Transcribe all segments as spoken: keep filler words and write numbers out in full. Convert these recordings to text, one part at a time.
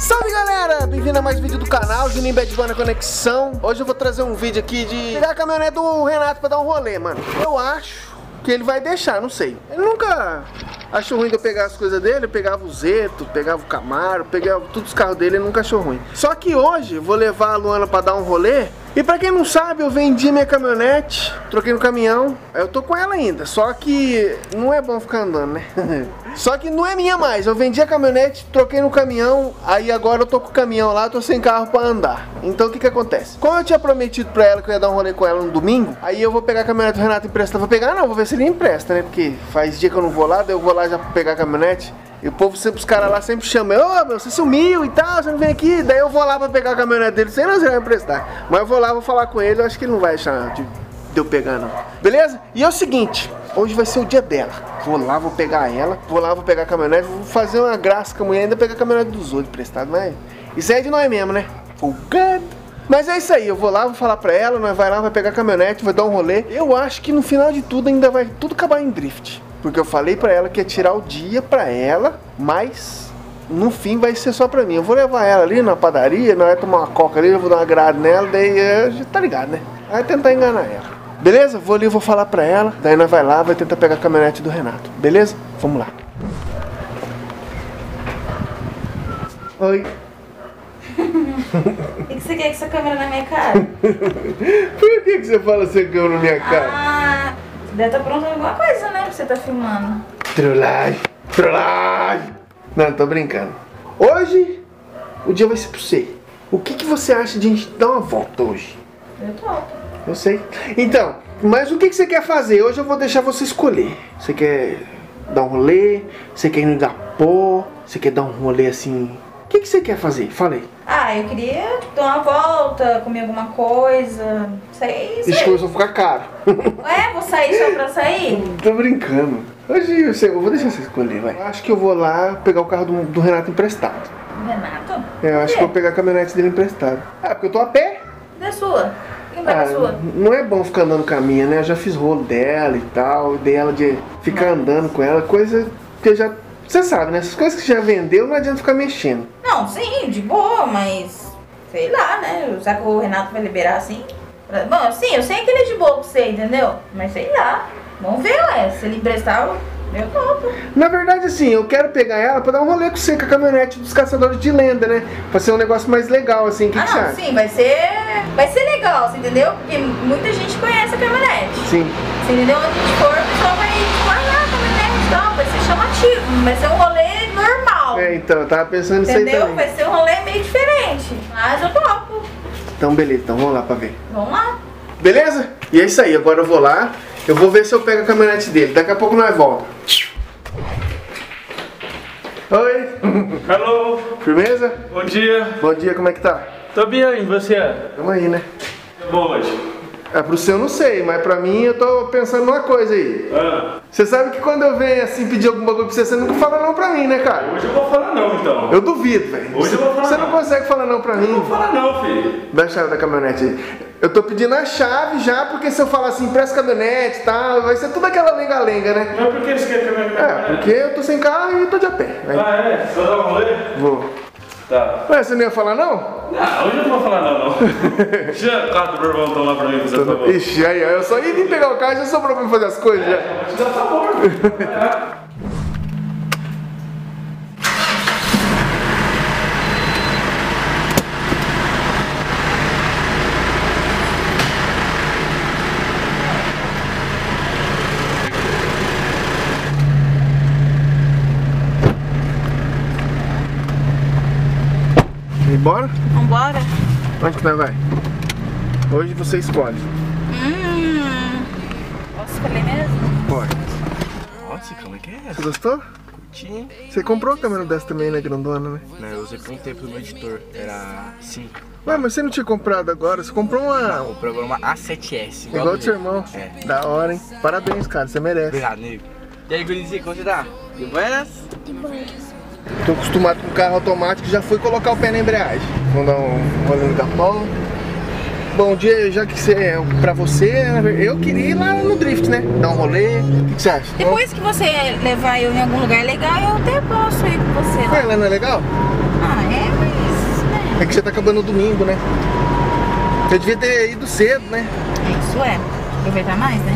Salve galera, bem-vindo a mais um vídeo do canal Juninho Bad Boy na Conexão. Hoje eu vou trazer um vídeo aqui de pegar a caminhonete do Renato pra dar um rolê, mano. Eu acho que ele vai deixar, não sei. Ele nunca achou ruim de eu pegar as coisas dele. Eu pegava o Zeto, pegava o Camaro, pegava todos os carros dele, ele nunca achou ruim. Só que hoje eu vou levar a Luana pra dar um rolê. E pra quem não sabe, eu vendi minha caminhonete, troquei no caminhão. Eu tô com ela ainda, só que não é bom ficar andando, né? Só que não é minha mais, eu vendi a caminhonete, troquei no caminhão. Aí agora eu tô com o caminhão lá, tô sem carro pra andar. Então o que que acontece? Como eu tinha prometido pra ela que eu ia dar um rolê com ela no domingo, aí eu vou pegar a caminhonete do Renato empresta. Vou pegar não, vou ver se ele empresta, né? Porque faz dia que eu não vou lá, daí eu vou lá já pegar a caminhonete. E o povo sempre, os caras lá sempre chamam, ô meu, você sumiu e tal, você não vem aqui. Daí eu vou lá pra pegar a caminhonete dele, sem não vai emprestar. Mas eu vou lá, vou falar com ele, eu acho que ele não vai achar de, de eu pegar não. Beleza? E é o seguinte, hoje vai ser o dia dela. Vou lá, vou pegar ela, vou lá, vou pegar a caminhonete, vou fazer uma graça com a mulher, ainda pegar a caminhonete dos outros emprestado. Mas isso aí é de nós mesmo, né? Folgado. Mas é isso aí, eu vou lá, vou falar pra ela, nós vai lá, vai pegar a caminhonete, vai dar um rolê. Eu acho que no final de tudo ainda vai tudo acabar em drift. Porque eu falei pra ela que ia tirar o dia pra ela, mas no fim vai ser só pra mim. Eu vou levar ela ali na padaria, nós vamos tomar uma coca ali, eu vou dar uma grade nela, daí já tá ligado, né? Vai tentar enganar ela. Beleza? Vou ali, vou falar pra ela, daí nós vai lá, vai tentar pegar a caminhonete do Renato. Beleza? Vamos lá. Oi. O que você quer com essa câmera na minha cara? Por que que você fala essa câmera na minha cara? Ah, você deve estar aprontando alguma coisa, né? Que você tá filmando. Trollagem, trollagem. Não, tô brincando. Hoje, o dia vai ser pra você. O que que você acha de a gente dar uma volta hoje? Eu topo. Eu sei. Então, mas o que que você quer fazer? Hoje eu vou deixar você escolher. Você quer dar um rolê? Você quer ir no Igapó? Você quer dar um rolê assim? O que que você quer fazer? Fala aí. Ah, eu queria dar uma volta, comer alguma coisa. Sei, Isso sei. começou a ficar caro. Ué, vou sair só pra sair? Tô brincando. Hoje eu, sei, eu vou deixar você escolher, vai. Eu acho que eu vou lá pegar o carro do, do Renato emprestado. Renato? É, eu acho Por que quê? eu vou pegar a caminhonete dele emprestado. Ah, porque eu tô a pé. Da sua? Quem vai Ah, da sua? não é bom ficar andando com a minha, né? Eu já fiz rolo dela e tal, dela de ficar andando com ela, coisa que eu já... Você sabe, né? Essas coisas que já vendeu, não adianta ficar mexendo. Não, sim, de boa, mas... Sei lá, né? Será que o Renato vai liberar assim? Bom, sim, eu sei que ele é de boa com você, entendeu? Mas sei lá. Vamos ver, ué. Se ele emprestar, eu topo. Na verdade, assim, eu quero pegar ela pra dar um rolê com você, com a caminhonete dos caçadores de lenda, né? Pra ser um negócio mais legal, assim. O que, Ah, que você não, acha? sim, vai ser... Vai ser legal, você entendeu? Porque muita gente conhece a caminhonete. Sim. Você entendeu? Onde a gente for, o pessoal vai... Vai lá, caminhonete e tal. Vai ser chamativo. Vai ser um rolê normal. É, então, eu tava pensando nisso aí Entendeu? também. Vai ser um rolê meio diferente. Mas eu topo. Então, beleza, então vamos lá pra ver. Vamos lá. Beleza? E é isso aí, agora eu vou lá, eu vou ver se eu pego a caminhonete dele. Daqui a pouco nós voltamos. Oi! Alô, Firmeza? bom dia. Bom dia, como é que tá? Tô bem, e você? Tamo aí, né? Tá bom hoje? É, pro seu eu não sei, mas pra mim eu tô pensando numa coisa aí. Ah, Você sabe que quando eu venho assim pedir algum bagulho pra você, você nunca fala não pra mim, né, cara? hoje eu vou falar não, então. Eu duvido, velho. Hoje eu vou falar Você não não. consegue falar não pra Não vou mim? falar não, filho. Dá a chave da caminhonete aí. Eu tô pedindo a chave já, porque se eu falar assim, presta caminhonete e tal, vai ser tudo aquela lenga-lenga, né? Mas por que eles querem que eu me É, porque eu tô sem carro e tô de a pé. Aí, Ah, é? Você vai dar um rolê? vou. Tá. Ué, você não ia falar não? Ah, hoje eu não vou falar não, não. Tira o carro do meu irmão tomar pra mim, por favor. Ixi, aí, eu só ia vir pegar o carro e já sobrou pra mim fazer as coisas já. Vou te dar favor. Embora? Vambora? Onde que nós vai? Hoje você escolhe. Hum... Posso escolher mesmo? Pode. Nossa, como é que é Você essa? gostou? Curti. Você comprou a câmera dessa também, né, grandona, né? Não, eu usei por um tempo no meu editor. Era cinco. Ué, mas você não tinha comprado agora? Você comprou uma... O programa A sete S. Igual do seu irmão. É. Da hora, hein? Parabéns, cara, você merece. Obrigado, nego. E aí, gurizinho, como você tá? De buenas? Tô acostumado com carro automático, já fui colocar o pé na embreagem. Vamos dar um rolê no Igapó. Bom dia, já que você é pra você, eu queria ir lá no drift, né? Dar um rolê. O que, que você acha? Depois que você levar eu em algum lugar legal, eu até posso ir com você lá. Ué, ela não é legal? Ah, é, mas É que já tá acabando o domingo, né? Eu devia ter ido cedo, né? Isso é. Aproveitar mais, né?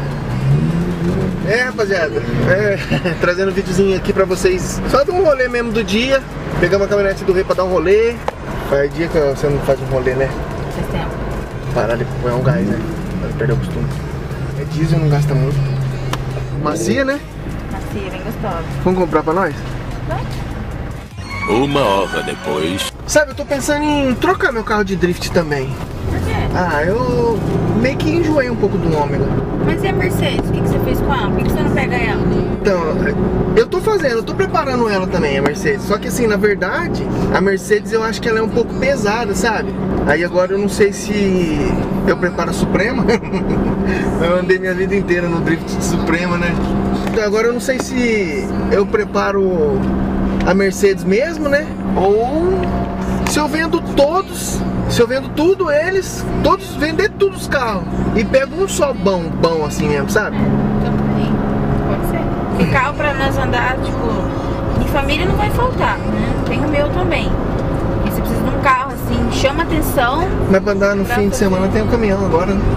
É, rapaziada, é, trazendo um videozinho aqui pra vocês, só de um rolê mesmo do dia. Pegamos a caminhonete do Rei pra dar um rolê. Faz dia que você não faz um rolê, né? Faz tempo. Parar de pôr um gás, né? Pra perder o costume. É diesel, não gasta muito. Macia, né? Macia, bem gostosa. Vamos comprar pra nós? Vai. Uma hora depois. Sabe, eu tô pensando em trocar meu carro de drift também. Por quê? Ah, eu meio que enjoei um pouco do Ômega. Mas e a Mercedes? O que, que você fez com ela? Por que, que você não pega ela? Então, eu tô fazendo, eu tô preparando ela também, a Mercedes. Só que assim, na verdade, a Mercedes eu acho que ela é um pouco pesada, sabe? Aí agora eu não sei se eu preparo a Suprema. Eu andei minha vida inteira no drift de Suprema, né? Então agora eu não sei se eu preparo a Mercedes mesmo, né? Ou se eu vendo todos, se eu vendo tudo eles, todos, vender todos os carros e pego um só bom, bom assim mesmo, sabe? Também. Pode ser. Porque carro pra nós andar, tipo, em família não vai faltar, né? Tem o meu também. E você precisa de um carro assim, chama atenção. Mas pra andar no Pra fim de fazer. semana tem um caminhão agora, né?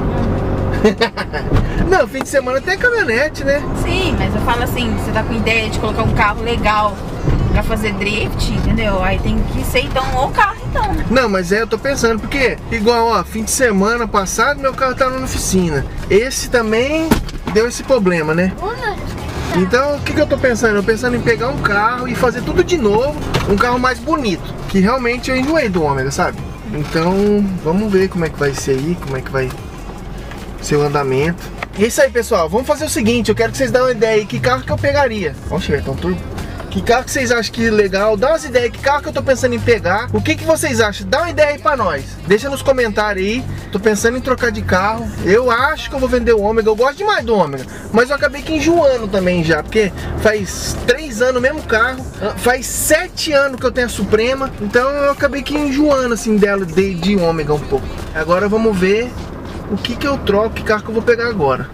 Não, fim de semana tem caminhonete, né? Sim, mas eu falo assim, você tá com ideia de colocar um carro legal pra fazer drift, entendeu? Aí tem que ser então o carro então. Não, mas é, eu tô pensando, porque igual, ó, fim de semana passado meu carro tava na oficina. Esse também deu esse problema, né? Então, o que que eu tô pensando? Eu tô pensando em pegar um carro e fazer tudo de novo, um carro mais bonito, que realmente eu enjoei do Ômega, sabe? Então, vamos ver como é que vai ser aí, como é que vai ser o andamento. E é isso aí, pessoal, vamos fazer o seguinte, eu quero que vocês dêem uma ideia aí, que carro que eu pegaria. Vamos chegar, então, turbo. Que carro que vocês acham que é legal? Dá umas ideias, que carro que eu tô pensando em pegar. O que que vocês acham? Dá uma ideia aí pra nós. Deixa nos comentários aí. Tô pensando em trocar de carro. Eu acho que eu vou vender o Ômega. Eu gosto demais do Ômega. Mas eu acabei que enjoando também já. Porque faz três anos o mesmo carro. Faz sete anos que eu tenho a Suprema. Então eu acabei que enjoando assim dela, de, de Ômega um pouco. Agora vamos ver o que que eu troco, que carro que eu vou pegar agora.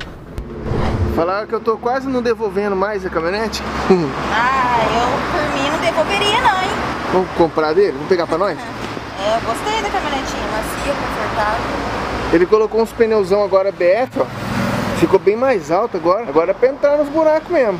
Falaram que eu tô quase não devolvendo mais a caminhonete. Ah, eu por mim não devolveria não, hein? Vamos comprar dele? Vamos pegar pra nós? É, eu gostei da caminhonetinha, macia, confortável. Ele colocou uns pneuzão agora B F, ó. Ficou bem mais alto agora. Agora é pra entrar nos buracos mesmo.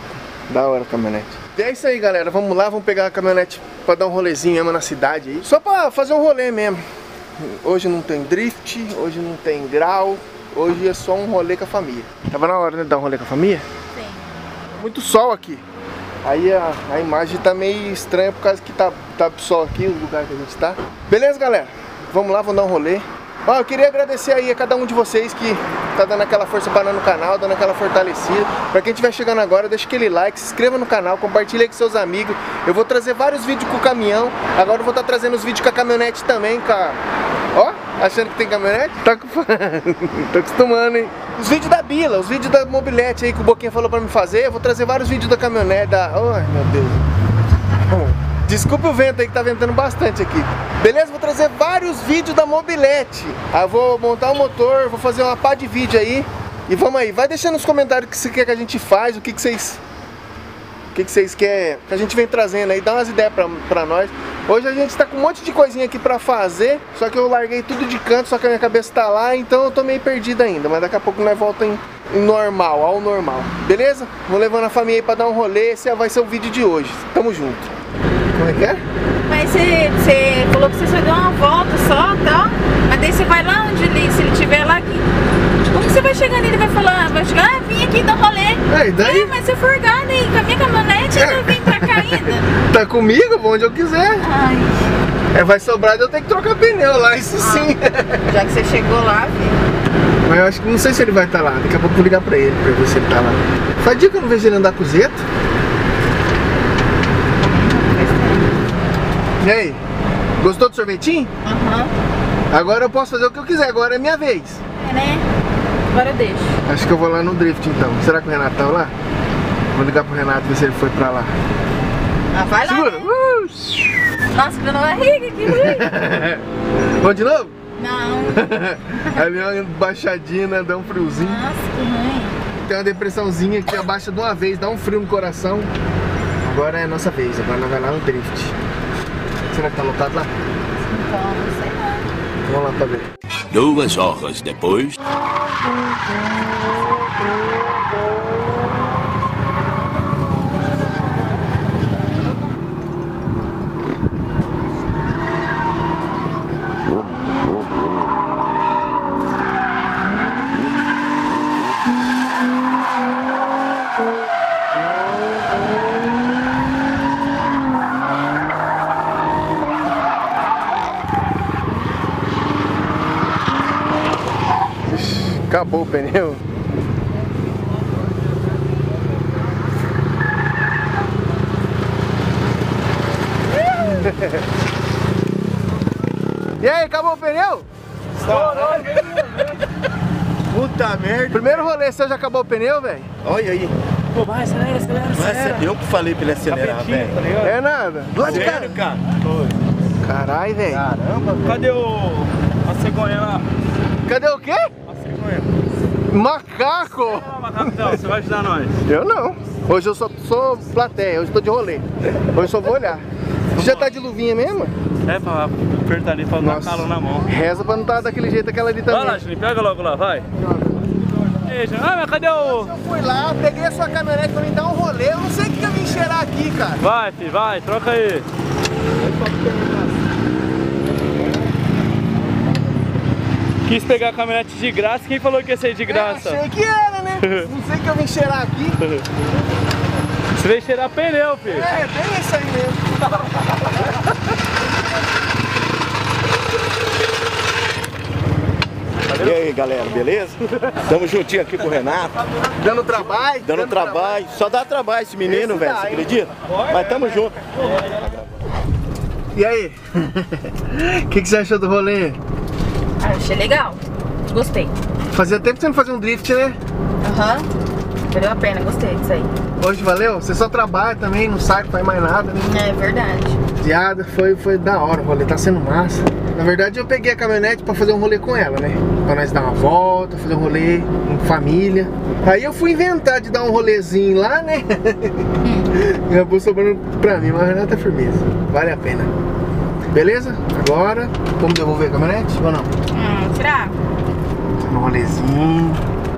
Da hora a caminhonete. E é isso aí, galera. Vamos lá, vamos pegar a caminhonete pra dar um rolezinho mesmo na cidade aí. Só pra fazer um rolê mesmo. Hoje não tem drift, hoje não tem grau. Hoje é só um rolê com a família. Tava na hora, né, de dar um rolê com a família? Sim. Muito sol aqui. Aí a, a imagem tá meio estranha por causa que tá, tá sol aqui, o lugar que a gente tá. Beleza, galera? Vamos lá, vamos dar um rolê. Ó, eu queria agradecer aí a cada um de vocês que tá dando aquela força para no canal, dando aquela fortalecida. Pra quem estiver chegando agora, deixa aquele like, se inscreva no canal, compartilha aí com seus amigos. Eu vou trazer vários vídeos com o caminhão. Agora eu vou estar trazendo os vídeos com a caminhonete também, cara. Ó, achando que tem caminhonete? Tá com... Tô acostumando, hein? Os vídeos da Bila, os vídeos da mobilete aí que o Boquinha falou pra me fazer. Eu vou trazer vários vídeos da caminhonete, da... Ai, meu Deus. Desculpa o vento aí que tá ventando bastante aqui. Beleza? Vou trazer vários vídeos da mobilete. Aí eu vou montar o motor, vou fazer uma pá de vídeo aí. E vamos aí, vai deixando nos comentários o que você quer que a gente faz, o que, que vocês... O que, que vocês querem que a gente vem trazendo aí, dá umas ideias pra, pra nós. Hoje a gente tá com um monte de coisinha aqui pra fazer, só que eu larguei tudo de canto, só que a minha cabeça tá lá, então eu tô meio perdido ainda. Mas daqui a pouco nós volta em, em normal, ao normal. Beleza? Vou levando a família aí pra dar um rolê, esse vai ser o vídeo de hoje. Tamo junto. Como é que é? Mas você, você falou que você só deu uma volta só, tá? Mas daí você vai lá onde ele, se ele estiver lá aqui. Como que você vai chegando e ele vai falar, vai chegar, ah, vim aqui dar um rolê. É, e daí? É, mas você forgado aí, com a minha caminhonete, É. eu vim pra cá ainda. Tá comigo? Vou onde eu quiser. Ai, É, vai sobrar de eu ter que trocar pneu lá, isso sim. já que você chegou lá, filho. Mas eu acho que não sei se ele vai estar lá. Daqui a pouco eu vou ligar pra ele pra ver se ele tá lá. Faz dia que eu não vejo ele andar com o Zeto. E aí? Gostou do sorvetinho? Aham. Agora eu posso fazer o que eu quiser, agora é minha vez. É, né? Agora eu deixo. Acho que eu vou lá no drift então. Será que o Renato tá lá? Vou ligar pro Renato ver se ele foi pra lá. Ah, vai lá. Segura! Né? Uh! Nossa, que barriga, que ruim. Vamos de novo? Não. Ali é uma baixadinha, né? Dá um friozinho. Nossa, que ruim. Tem uma depressãozinha que abaixa de uma vez, dá um frio no coração. Agora é a nossa vez, agora nós vai lá no drift. Será que tá lotado lá? Então, não sei não. Vamos lá pra ver. Duas horas depois. Acabou o pneu. E aí, acabou o pneu? Puta merda. Primeiro rolê, você já acabou o pneu, velho? Olha aí. Pô, vai, acelera, acelera, acelera. Eu que falei pra ele acelerar, velho. Tá ligado? É nada. Sério, cara? Caralho, velho. Caramba, Cadê o... a cegonha lá? Cadê o quê? A cegonha. Macaco! Ó, macacão, você vai ajudar nós. Eu não. Hoje eu só sou plateia, hoje eu tô de rolê. Hoje eu só vou olhar. Você já tá de luvinha mesmo? É, pra apertar ali, pra dar calor na mão. Reza pra não estar daquele jeito aquela ali também. Vai lá, Juninho, pega logo lá, vai. Ei, Juninho. Ah, mas cadê o... Eu fui lá, peguei a sua caminhonete pra me dar um rolê, eu não sei o que eu vim cheirar aqui, cara. Vai, filho, vai, troca aí. Quis pegar a caminhonete de graça, quem falou que ia ser de graça? É, achei que era, né? Não sei o que eu vim cheirar aqui. Você veio cheirar pneu, filho. É, bem isso aí mesmo. E aí, galera, beleza? Tamo juntinho aqui com o Renato. Dando trabalho. Dando, dando trabalho. trabalho. Só dá trabalho esse menino, Esse velho, dá, você hein? acredita? Mas tamo junto. E aí? O que, que você achou do rolê? Ah, achei legal. Gostei. Fazia tempo que você não fazia um drift, né? Aham. Valeu a pena, gostei disso aí. Hoje valeu? Você só trabalha também, não sai, não faz mais nada, né? É verdade. Piada, foi, foi da hora o rolê, tá sendo massa. Na verdade eu peguei a caminhonete pra fazer um rolê com ela, né? Pra nós dar uma volta, fazer um rolê em família. Aí eu fui inventar de dar um rolezinho lá, né? E acabou sobrando pra mim, mas a Renata é firmeza. Vale a pena. Beleza? Agora, vamos devolver a caminhonete ou não? Hum, será? Um rolezinho.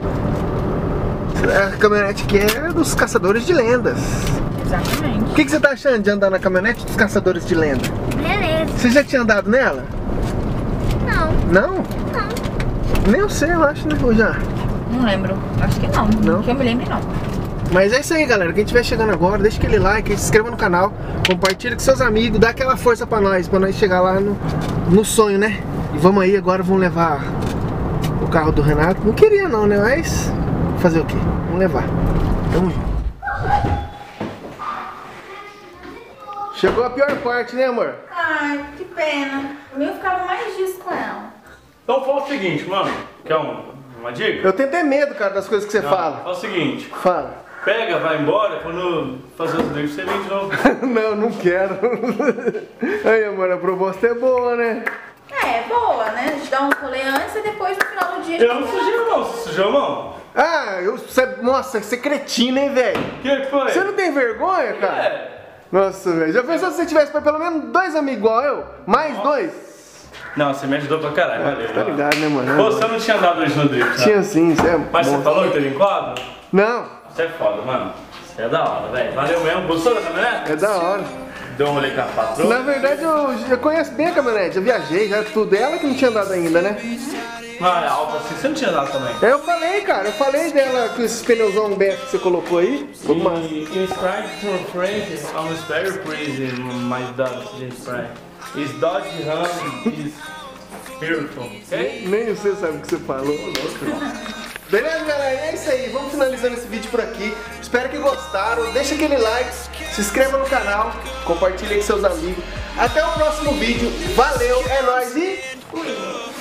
A caminhonete aqui é dos caçadores de lendas. Exatamente. O que, que você tá achando de andar na caminhonete dos caçadores de lendas? Beleza. Você já tinha andado nela? Não. Não? Não. Nem eu sei, eu acho, né? Ou já? Não lembro. Acho que não. Não? Que eu me lembre, não. Mas é isso aí, galera. Quem estiver chegando agora, deixa aquele like, se inscreva no canal, compartilha com seus amigos, dá aquela força pra nós, pra nós chegar lá no, no sonho, né? E vamos aí, agora vamos levar o carro do Renato. Não queria não, né? Mas fazer o quê? Vamos levar. Tamo junto. Chegou a pior parte, né, amor? Ai, que pena. Eu ficava mais dias com ela. Então fala o seguinte, mano. Quer um, uma dica? Eu tenho até medo, cara, das coisas que você Não, fala. Fala o seguinte. Fala. Pega, vai embora, quando fazer os drifts você vem de novo. Não, não quero. Aí, amor, a proposta é boa, né? É, boa, né? A gente dá um rolê antes e depois no final do dia a gente Eu não sujei a mão, você sujou a mão? Ah, eu, você, nossa, você é cretino, hein, velho? O que que foi? Você não tem vergonha, cara? É. Nossa, velho. Já pensou se você tivesse pelo menos dois amigos igual eu? Mais Nossa. dois? Não, você me ajudou pra caralho, valeu. Tá mano. ligado, né, mano? Pô, você não tinha andado hoje no drift, né? Tinha sim, você é Mas você bom. falou que teve enquadro? Não, Você é foda, mano. Você é da hora, velho. Valeu mesmo. Gostou da caminhonete? é da hora. Deu um rolê com a patroa? Na verdade, eu já conheço bem a caminhonete. Já viajei, já tudo. Ela que não tinha andado ainda, né? Ah, é alta assim. Você não tinha andado também? Eu falei, cara. Eu falei dela com esses pneuzão B F que você colocou aí. Vamos lá. In strike for French, almost very pretty, my Dodge spray. Is Dodge Ram is beautiful, ok? Nem você sabe o que você falou. Beleza, galera? É isso aí. Vamos finalizando esse vídeo por aqui. Espero que gostaram. Deixa aquele like, se inscreva no canal, compartilhe com seus amigos. Até o próximo vídeo. Valeu, é nóis e fui!